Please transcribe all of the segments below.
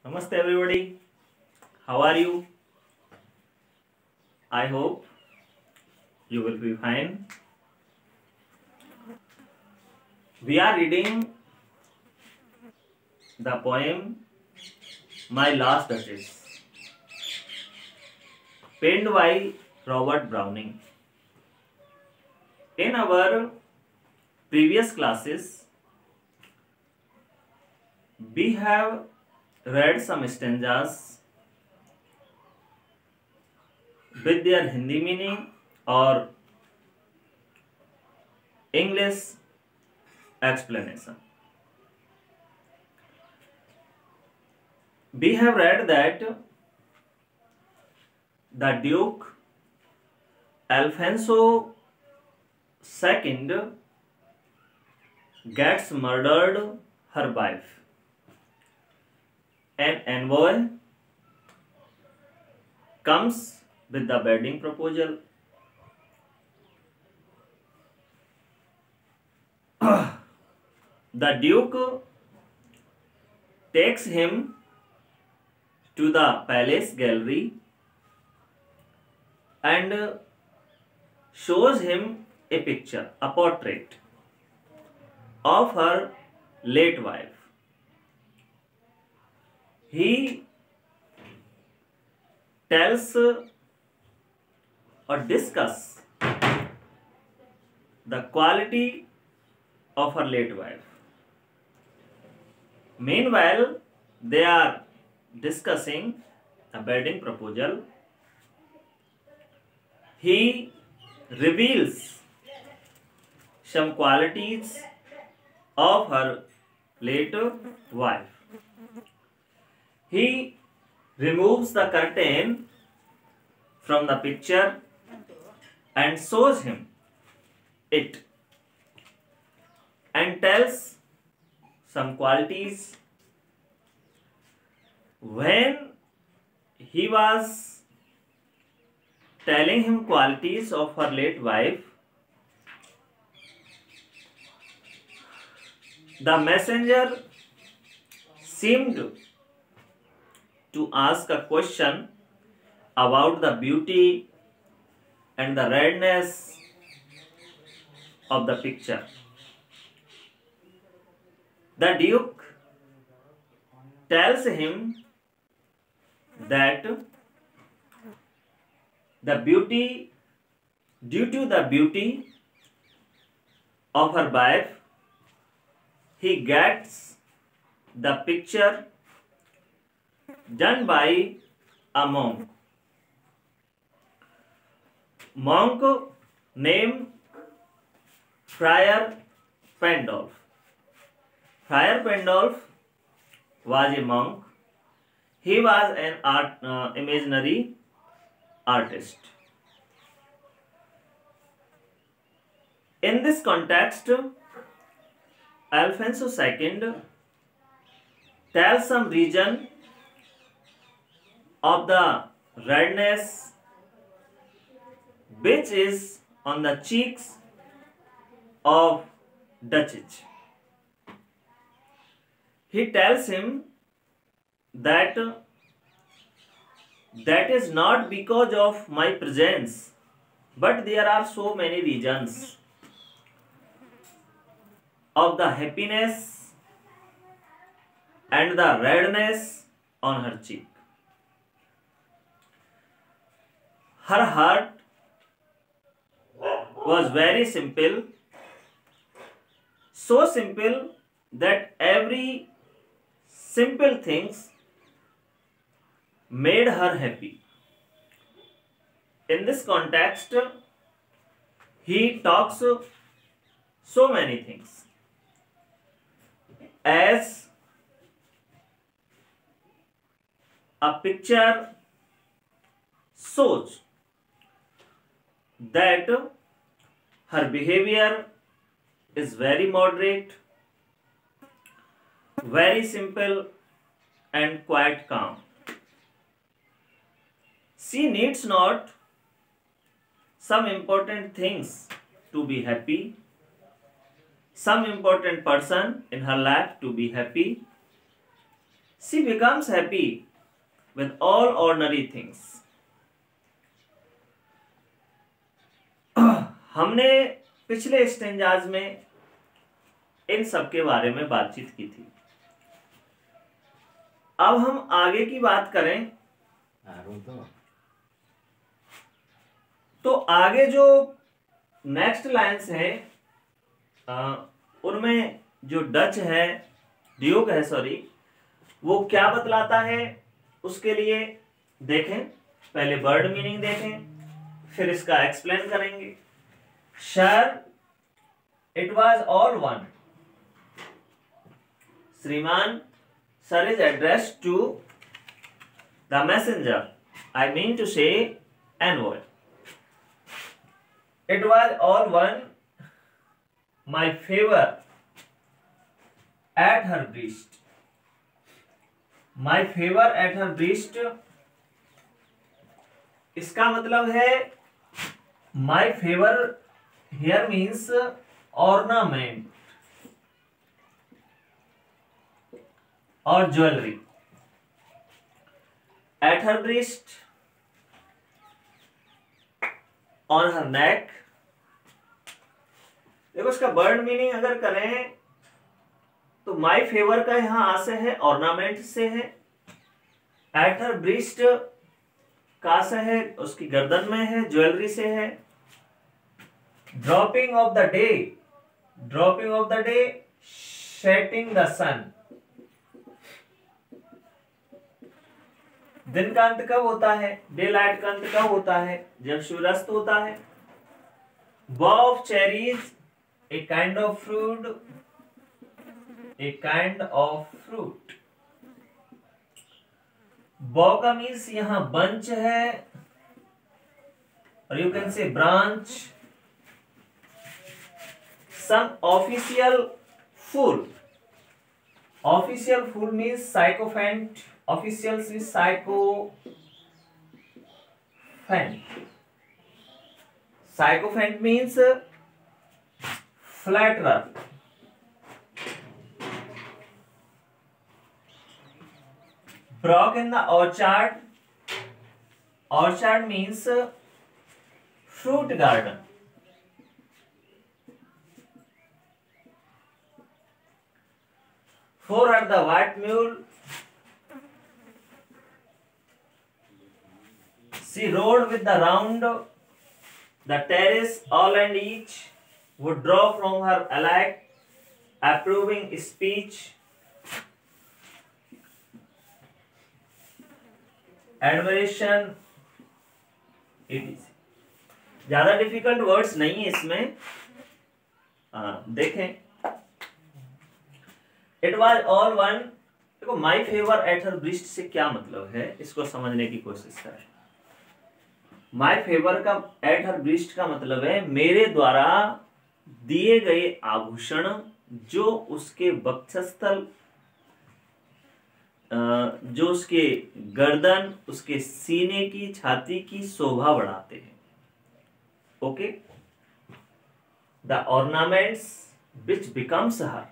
Namaste everybody. How are you? I hope you will be fine. We are reading the poem My Last Duchess, penned by Robert Browning. In our previous classes, we have read some stanzas with their Hindi meaning or English explanation. We have read that the Duke Alfonso II gets murdered her wife. An envoy comes with the wedding proposal. The Duke takes him to the palace gallery and shows him a picture, a portrait of her late wife. He tells or discuss the quality of her late wife. Meanwhile, they are discussing a wedding proposal. He reveals some qualities of her late wife. He removes the curtain from the picture and shows him it and tells some qualities. When he was telling him qualities of her late wife, the messenger seemed to ask a question about the beauty and the redness of the picture. The Duke tells him that due to the beauty of her wife, he gets the picture done by a monk. Monk named Friar Pandolf. Friar Pandolf was a monk. He was an imaginary artist. In this context, Alfonso II tells some region of the redness which is on the cheeks of Duchess. He tells him that is not because of my presence, but there are so many reasons of the happiness and the redness on her cheek. Her heart was very simple, so simple that every simple things made her happy. In this context, he talks so many things. As a picture shows that her behavior is very moderate, very simple and quite calm. She needs not some important things to be happy, some important person in her life to be happy. She becomes happy with all ordinary things. हमने पिछले stanzas में इन सब के बारे में बातचीत की थी। अब हम आगे की बात करें तो आगे जो नेक्स्ट लाइन्स हैं उनमें जो डच है, ड्यूक है सॉरी, वो क्या बतलाता है उसके लिए देखें। पहले वर्ड मीनिंग देखें, फिर इसका एक्सप्लेन करेंगे। Sir it was all one. श्रीमान, sir is address to the messenger, I mean to say envoy. It was all one my favour at her breast. My favour at her breast, इसका मतलब है my favour here means ornament और jewellery. At her breast, on her neck. देखो इसका word meaning अगर करें तो माई favour का यहां आशय है ऑर्नामेंट से है। एट हर ब्रीस्ट का से है उसकी गर्दन में है, ज्वेलरी से है। Dropping of the day, dropping of the day, setting the sun. दिन का अंत कब होता है? डे लाइट का अंत कब होता है? जब सूर्यास्त होता है। Bough of cherries, a kind of fruit, a kind of fruit. Bough का मीन्स यहां बंच है और you can say branch. Some official fool, official fool means sycophant, official means sycophant. Sycophant means flatterer. Brock in the orchard, orchard means fruit garden. Four at the white mule, she rode with the round, the terrace all and each would draw from her alike approving speech. Admiration, ज्यादा difficult words नहीं है इसमें। देखें, it was all one. देखो my favour at her breast से क्या मतलब है, इसको समझने की कोशिश करें। माई फेवर का एट हर ब्रीस्ट का मतलब है मेरे द्वारा दिए गए आभूषण जो उसके वक्षस्थल, जो उसके गर्दन, उसके सीने की, छाती की शोभा बढ़ाते हैं। Okay, the ornaments which becomes her.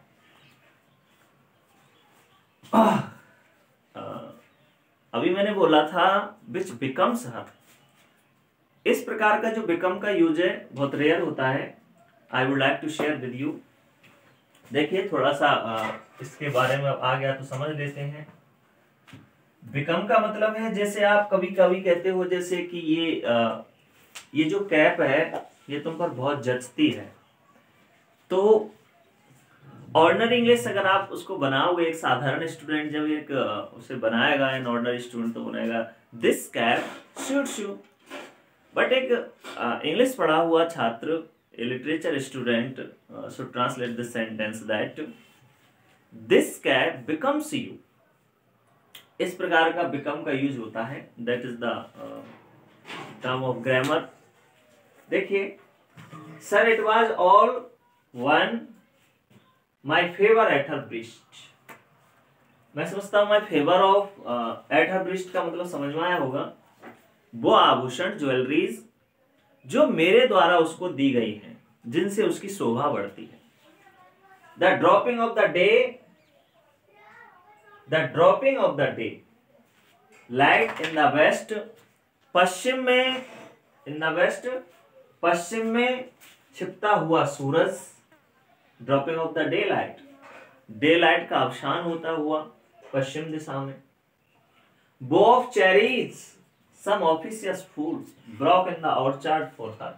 अभी मैंने बोला था विच बिकम्स हर। इस प्रकार का जो बिकम का यूज है बहुत रेयर होता है। I would like to share with you. देखिए थोड़ा सा इसके बारे में आ गया तो समझ लेते हैं। बिकम का मतलब है जैसे आप कभी कभी कहते हो जैसे कि ये जो कैप है ये तुम पर बहुत जचती है। तो ऑर्डिनरी इंग्लिश अगर आप उसको बनाओगे, एक साधारण स्टूडेंट जब एक उसे बनाएगा, एन ऑर्डिनरी स्टूडेंट तो बनाएगा this cap suits you. But एक इंग्लिश पढ़ा हुआ छात्र, a literature student should translate this sentence that this cap becomes you. इस प्रकार का बिकम का यूज होता है। That is the term of grammar. देखिए, sir it was all one my favour at her breast. मैं समझता हूं my favour of at her breast का मतलब समझ में आया होगा। वो आभूषण, ज्वेलरीज जो मेरे द्वारा उसको दी गई हैं, जिनसे उसकी शोभा बढ़ती है। The dropping of the day, the dropping of the daylight in the west, पश्चिम में, इन द वेस्ट पश्चिम में छिपता हुआ सूरज, dropping of the daylight, daylight का अवसान होता हुआ पश्चिम दिशा में। Bough of cherries, some officious fools broke in the orchard for her,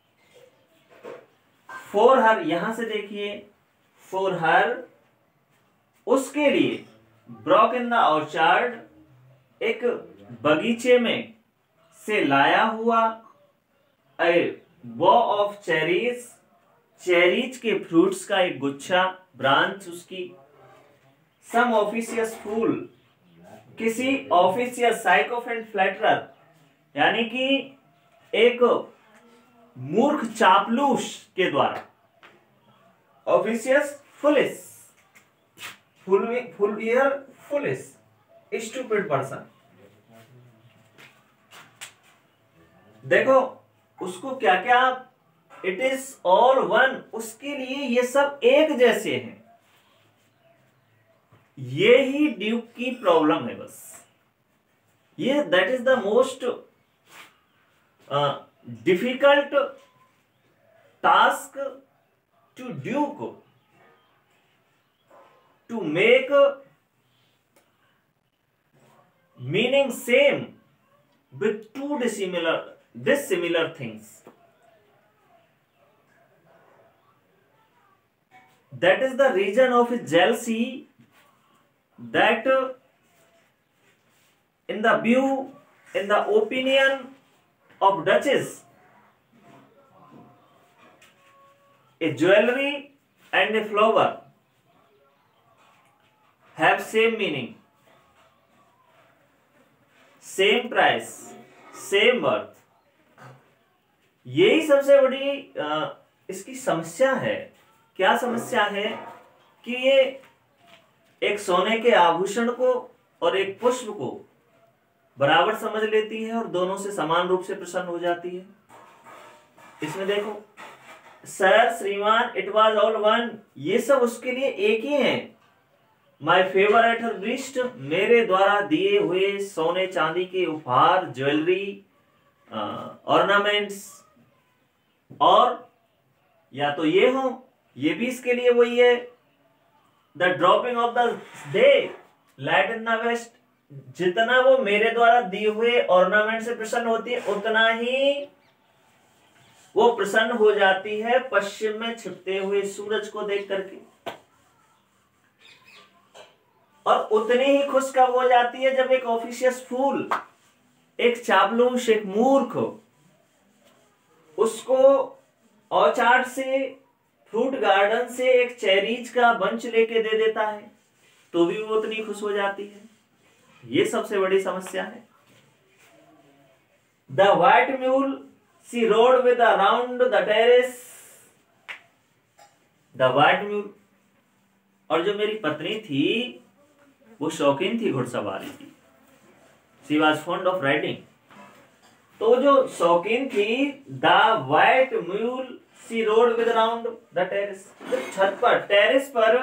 for her, यहां से देखिए, फॉर हर, उसके लिए, ब्रोक इन द ऑर्चर्ड, एक बगीचे में से लाया हुआ, a bough of cherries, cherries के फ्रूट्स का एक गुच्छा, ब्रांच उसकी, सम ऑफिशियस फूल, किसी ऑफिशियस साइकोफेंट फ्लैटरर, यानी कि एक मूर्ख चापलूस के द्वारा, officious foolish, foolier foolish, stupid person. देखो उसको क्या क्या, इट इज ऑल वन, उसके लिए ये सब एक जैसे हैं। ये ही ड्यूक की प्रॉब्लम है बस, ये that is the most difficult task to duke, to make meaning same with two dissimilar things. That is the reason of his jealousy, that in the view, in the opinion of Duchess, a jewelry and a flower have same meaning, same price, same worth. यही सबसे बड़ी इसकी समस्या है। क्या समस्या है कि ये एक सोने के आभूषण को और एक पुष्प को बराबर समझ लेती है और दोनों से समान रूप से प्रसन्न हो जाती है। इसमें देखो, सर, श्रीमान, इट वाज ऑल वन, ये सब उसके लिए एक ही है। My favour at her breast, मेरे द्वारा दिए हुए सोने चांदी के उपहार, ज्वेलरी, ऑर्नामेंट्स, और या तो ये हो, ये भी इसके लिए वही है। The dropping of the daylight in the west, जितना वो मेरे द्वारा दिए हुए ऑर्नामेंट से प्रसन्न होती है, उतना ही वो प्रसन्न हो जाती है पश्चिम में छिपते हुए सूरज को देख करके। और उतनी ही खुश कब हो जाती है जब एक ऑफिशियस फूल, एक चापलूस, एक मूर्ख उसको ऑर्चार्ड से, फ्रूट गार्डन से एक चेरीज का बंच लेके दे देता है, तो भी वो उतनी खुश हो जाती है। ये सबसे बड़ी समस्या है। The white mule she rode with around the terrace, the white mule, और जो मेरी पत्नी थी वो शौकीन थी घुड़सवारी की, she was fond of riding. तो जो शौकीन थी, the white mule she rode with around the terrace, छत पर, टेरेस पर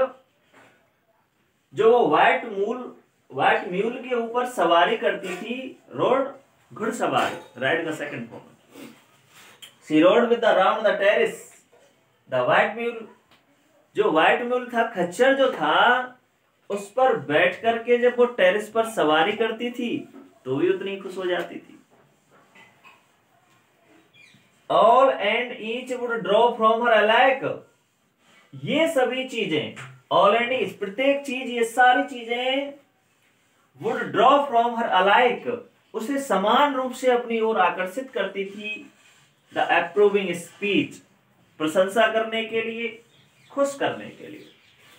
जो वो व्हाइट म्यूल के ऊपर सवारी करती थी, रोड, घुड़सवारी, राइड का second form, she rode with around the terrace, the white mule, जो व्हाइट म्यूल था, खच्चर जो था, उस पर बैठ करके जब वो टेरेस पर सवारी करती थी तो भी उतनी खुश हो जाती थी। All and each would draw from her alike, ये सभी चीजें, ऑल एंड ईच, प्रत्येक चीज, ये सारी चीजें, would draw from her alike, उसे समान रूप से अपनी ओर आकर्षित करती थी। द अप्रूविंग स्पीच, प्रशंसा करने के लिए, खुश करने के लिए।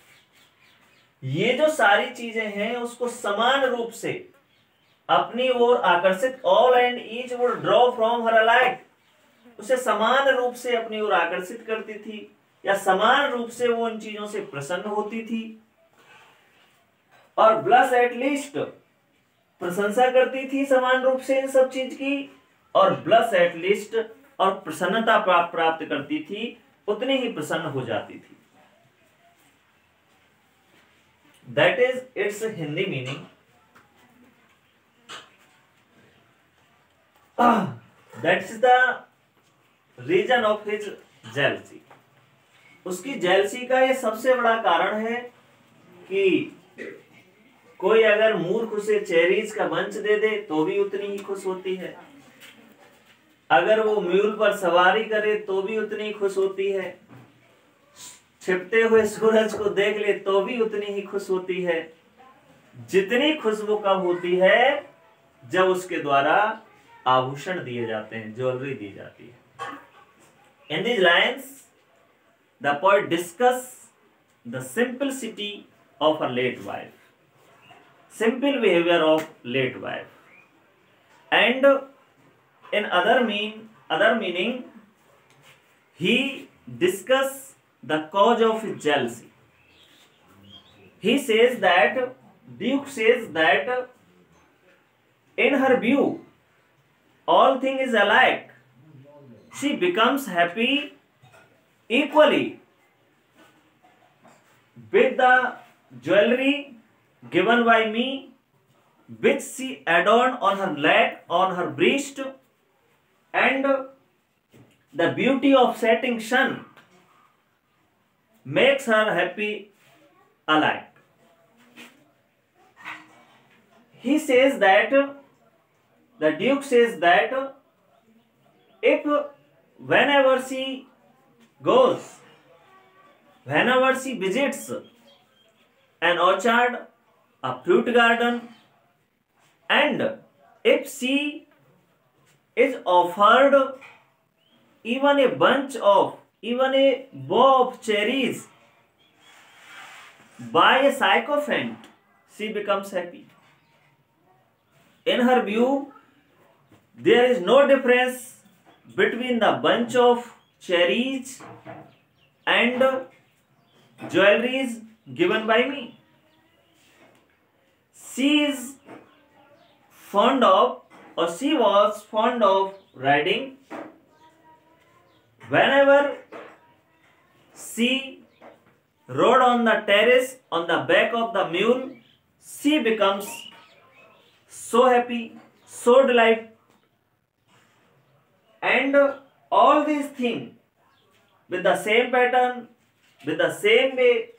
ये जो सारी चीजें हैं उसको समान रूप से अपनी ओर आकर्षित, all and each would draw from her alike, उसे समान रूप से अपनी ओर आकर्षित करती थी, या समान रूप से वो उन चीजों से प्रसन्न होती थी। और ब्लस एट लीस्ट, प्रशंसा करती थी समान रूप से इन सब चीज की, और ब्लस एट लीस्ट, और प्रसन्नता प्राप्त करती थी, उतनी ही प्रसन्न हो जाती थी। That is its Hindi meaning. That is the reason of his jealousy. उसकी जेलसी का ये सबसे बड़ा कारण है कि कोई अगर मूर्ख उसे चेरीज का बंच दे दे तो भी उतनी ही खुश होती है, अगर वो म्यूल पर सवारी करे तो भी उतनी ही खुश होती है, छिपते हुए सूरज को देख ले तो भी उतनी ही खुश होती है, जितनी खुश वो कब होती है जब उसके द्वारा आभूषण दिए जाते हैं, ज्वेलरी दी जाती है। In these lines, the poet discuss the simplicity of her late wife, simple behavior of late wife, and in other meaning, he discuss the cause of his jealousy. He says that Duke says that in her view, all things is alike. She becomes happy equally with the jewelry given by me, which she adorned on her leg, on her breast, and the beauty of setting sun makes her happy alike. He says that, the Duke says that, if whenever she goes, whenever she visits an orchard, a fruit garden, and if she is offered even a bow of cherries by a sycophant, she becomes happy. In her view, there is no difference between the bunch of cherries and jewelries given by me. She is fond of, or she was fond of riding. Whenever she rode on the terrace on the back of the mule, she becomes so happy, so delighted. And all these things with the same pattern, with the same way,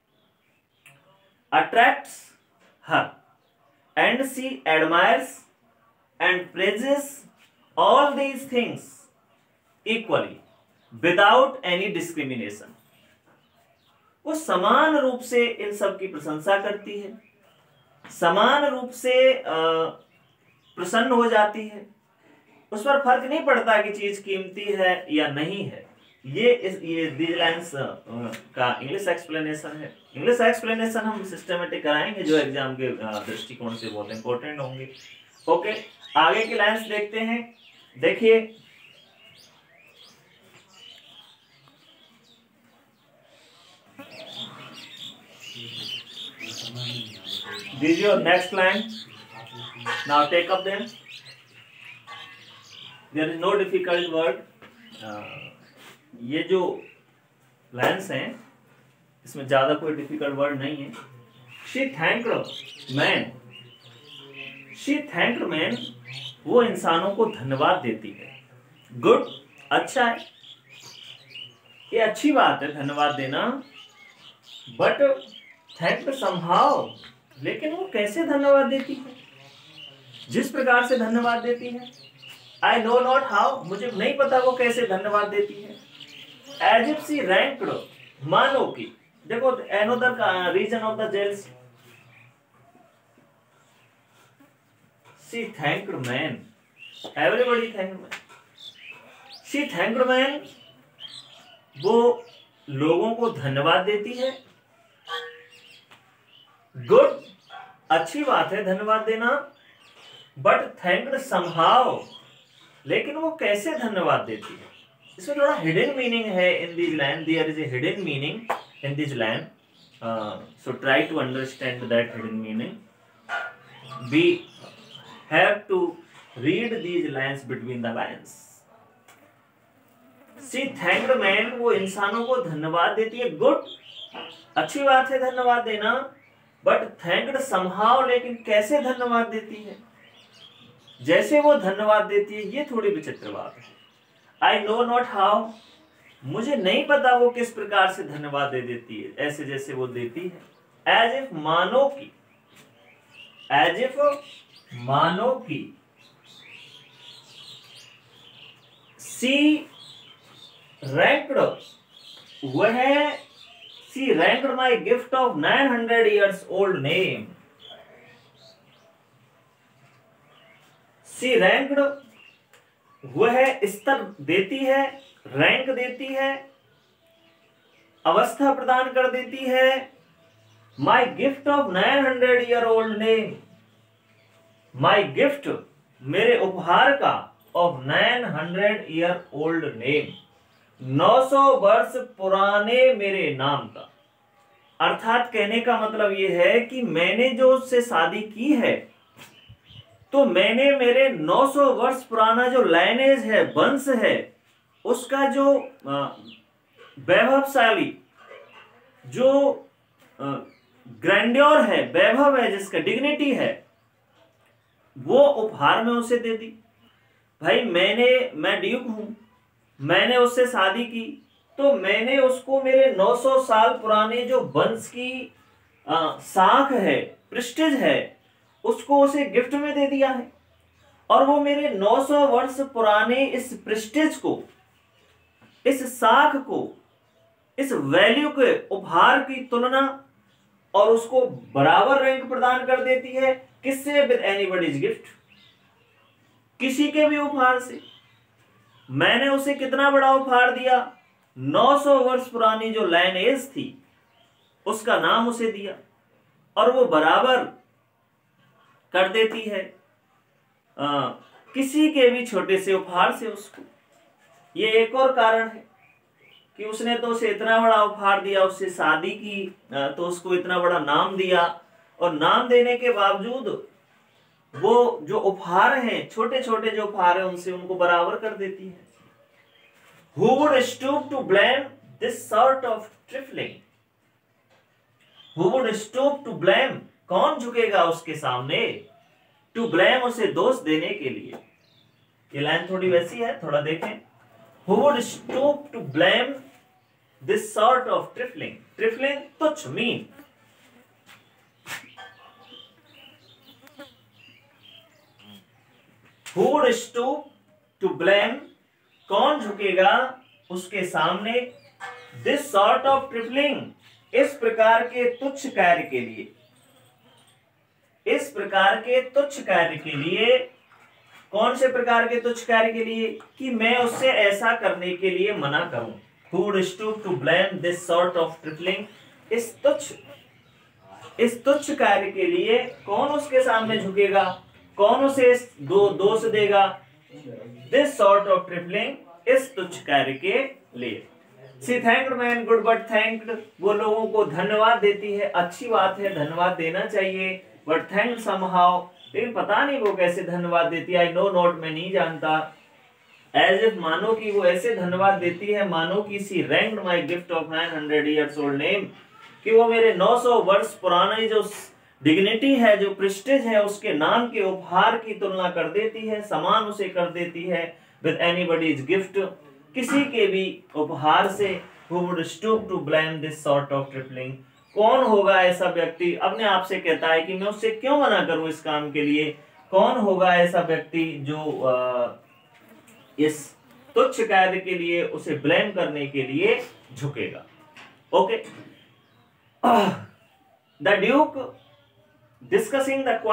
attracts her, and she admires and praises all these things equally without any discrimination. वो समान रूप से इन सब की प्रशंसा करती है, समान रूप से प्रसन्न हो जाती है, उस पर फर्क नहीं पड़ता कि चीज कीमती है या नहीं है। ये these lines का इंग्लिश एक्सप्लेनेशन है। इंग्लिश एक्सप्लेनेशन हम सिस्टमेटिक कराएंगे जो एग्जाम के दृष्टिकोण से बहुत इंपॉर्टेंट होंगे। ओके, आगे की लाइंस देखते हैं। देखिए, this is your next line. Now take up them. There is no difficult word. ये जो लाइन्स हैं इसमें ज्यादा कोई डिफिकल्ट वर्ड नहीं है। She thanked man. She thanked man. वो इंसानों को धन्यवाद देती है। गुड, अच्छा है, ये अच्छी बात है धन्यवाद देना। बट थैंक्ड समहाउ, लेकिन वो कैसे धन्यवाद देती है, जिस प्रकार से धन्यवाद देती है, आई नो नॉट हाउ, मुझे नहीं पता वो कैसे धन्यवाद देती है। एज इफ सी रैंक्ड, मानो की, देखो अनदर का reason of the jealous, she thanked men, everybody thanked men, she thanked men, वो लोगों को धन्यवाद देती है। गुड, अच्छी बात है धन्यवाद देना। बट थैंक्ड समहाउ, लेकिन वो कैसे धन्यवाद देती है, इसमें थोड़ा हिडन मीनिंग है। In this line there is a hidden meaning in this line, so try to understand that hidden meaning. We have to read these lines between the lines. She thanked men, वो इंसानों को धन्यवाद देती है। Good, अच्छी बात है धन्यवाद देना। बट थैंक्ड समहाउ, लेकिन कैसे धन्यवाद देती है, जैसे वो धन्यवाद देती है, ये थोड़ी विचित्र बात है। आई नो नॉट हाउ, मुझे नहीं पता वो किस प्रकार से धन्यवाद दे देती है, ऐसे जैसे वो देती है। एज इफ मानो की, एज इफ मानो की सी रैंक्ड, वह she ranked my gift of 900 years old name. She ranked, वह स्तर देती है, रैंक देती है, अवस्था प्रदान कर देती है, my gift of 900 year old name, my gift मेरे उपहार का, ऑफ 900 year old नेम, 900 वर्ष पुराने मेरे नाम का। अर्थात कहने का मतलब यह है कि मैंने जो उससे शादी की है, तो मैंने मेरे 900 वर्ष पुराना जो लाइनेज है, वंश है, उसका जो वैभवशाली, जो ग्रैंड्योर है, वैभव है, जिसका डिग्निटी है, वो उपहार में उसे दे दी। भाई मैं ड्यूक हूं, मैंने उससे शादी की, तो मैंने उसको मेरे 900 साल पुराने जो वंश की साख है, प्रेस्टीज है, उसको उसे गिफ्ट में दे दिया है। और वो मेरे 900 वर्ष पुराने इस प्रेस्टीज को, इस साख को, इस वैल्यू के उपहार की तुलना और उसको बराबर रैंक प्रदान कर देती है। किससे? विद एनीबॉडीज गिफ्ट, किसी के भी उपहार से। मैंने उसे कितना बड़ा उपहार दिया? 900 वर्ष पुरानी जो लाइनेज थी, उसका नाम उसे दिया, और वो बराबर कर देती है किसी के भी छोटे से उपहार से उसको। ये एक और कारण है कि उसने तो उसे इतना बड़ा उपहार दिया, उससे शादी की, तो उसको इतना बड़ा नाम दिया, और नाम देने के बावजूद वो जो उपहार हैं, छोटे छोटे जो उपहार हैं, उनसे उनको बराबर कर देती है। Who would stoop to blame this sort of trifling? Who would stoop to blame? कौन झुकेगा उसके सामने? To blame, उसे दोष देने के लिए। ये लाइन थोड़ी वैसी है, थोड़ा देखें। Who would stoop to blame this sort of trifling? Trifling तुच्छ, mean. Who would stoop to blame? कौन झुकेगा उसके सामने? This sort of trifling, इस प्रकार के तुच्छ कार्य के लिए, इस प्रकार के तुच्छ कार्य के लिए। कौन से प्रकार के तुच्छ कार्य के लिए? कि मैं उससे ऐसा करने के लिए मना करूं। Who would stoop to blame this sort of trifling? इस तुच्छ कार्य के लिए कौन उसके सामने झुकेगा? कौन उसे दोष देगा? This sort of trifling, इस तुच्छ कार्य के लिए। She thanked man good but thanked, वो लोगों को धन्यवाद देती है, अच्छी बात है, धन्यवाद देना चाहिए। But thanked somehow, लेकिन पता नहीं वो कैसे धन्यवाद देती है। I know not, मैं नहीं जानता। As if, मानो कि वो ऐसे धन्यवाद देती है मानो कि she ranked my gift of 900 years old name, कि वो मेरे 900 वर्ष पुराने जो डिग्निटी है, जो प्रेस्टीज है, उसके नाम के उपहार की तुलना कर देती है, समान उसे कर देती है विद एनीबॉडीज गिफ्ट, किसी के भी उपहार से। Who would stoop to blame this sort of trifling? कौन होगा ऐसा व्यक्ति? अपने आप से कहता है कि मैं उससे क्यों मना करूं इस काम के लिए। कौन होगा ऐसा व्यक्ति जो इस तुच्छ कार्य के लिए, उसे ब्लेम करने के लिए झुकेगा। Okay, the duke discussing the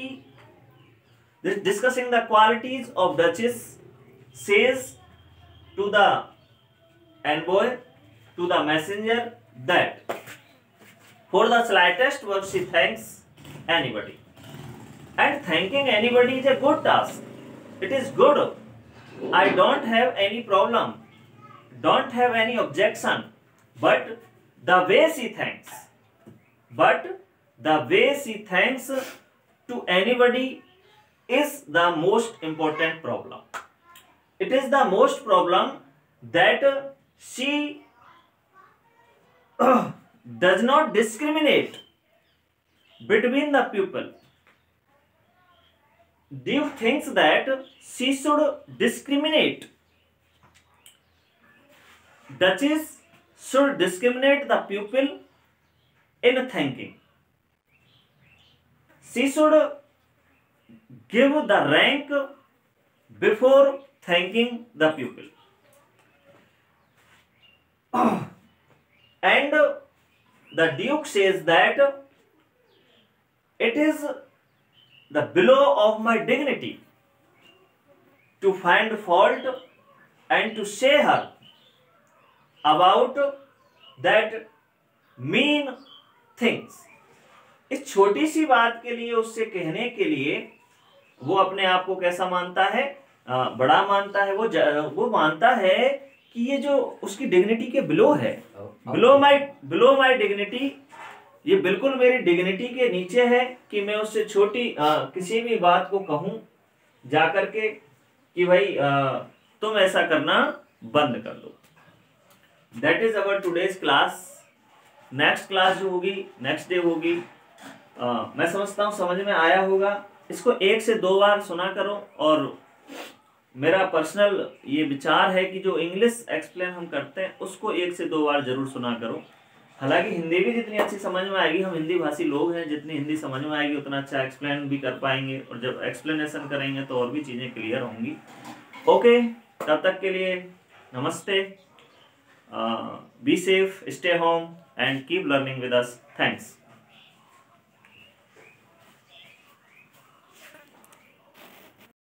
qualities of Duchess says to the envoy, to the messenger, that for the slightest work she thanks anybody, and thanking anybody is a good task. It is good. I don't have any problem, don't have any objection, but the way she thanks to anybody is the most important problem. It is the most problem that she does not discriminate between the pupil. Duke thinks that she should discriminate. Duchess should discriminate the pupil in thanking. She should give the rank before thanking the pupil. And the Duke says that it is the below of my dignity to find fault and to say her about that mean things. इस छोटी सी बात के लिए उससे कहने के लिए वो अपने आप को कैसा मानता है, बड़ा मानता है। वो मानता है कि ये जो उसकी डिग्निटी के बिलो है, बिलो माई डिग्निटी, ये बिल्कुल मेरी डिग्निटी के नीचे है कि मैं उससे छोटी किसी भी बात को कहूं जाकर के कि भाई तुम ऐसा करना बंद कर दो। That is our today's class. Next class जो होगी नेक्स्ट डे होगी। मैं समझता हूँ समझ में आया होगा। इसको 1 से 2 बार सुना करो। और मेरा पर्सनल ये विचार है कि जो इंग्लिश एक्सप्लेन हम करते हैं उसको 1 से 2 बार जरूर सुना करो। हालांकि हिंदी भी जितनी अच्छी समझ में आएगी, हम हिंदी भाषी लोग हैं, जितनी हिंदी समझ में आएगी उतना अच्छा एक्सप्लेन भी कर पाएंगे, और जब एक्सप्लेनेशन करेंगे तो और भी चीज़ें क्लियर होंगी। ओके, तब तक के लिए नमस्ते। Be safe, stay home and keep learning with us. Thanks.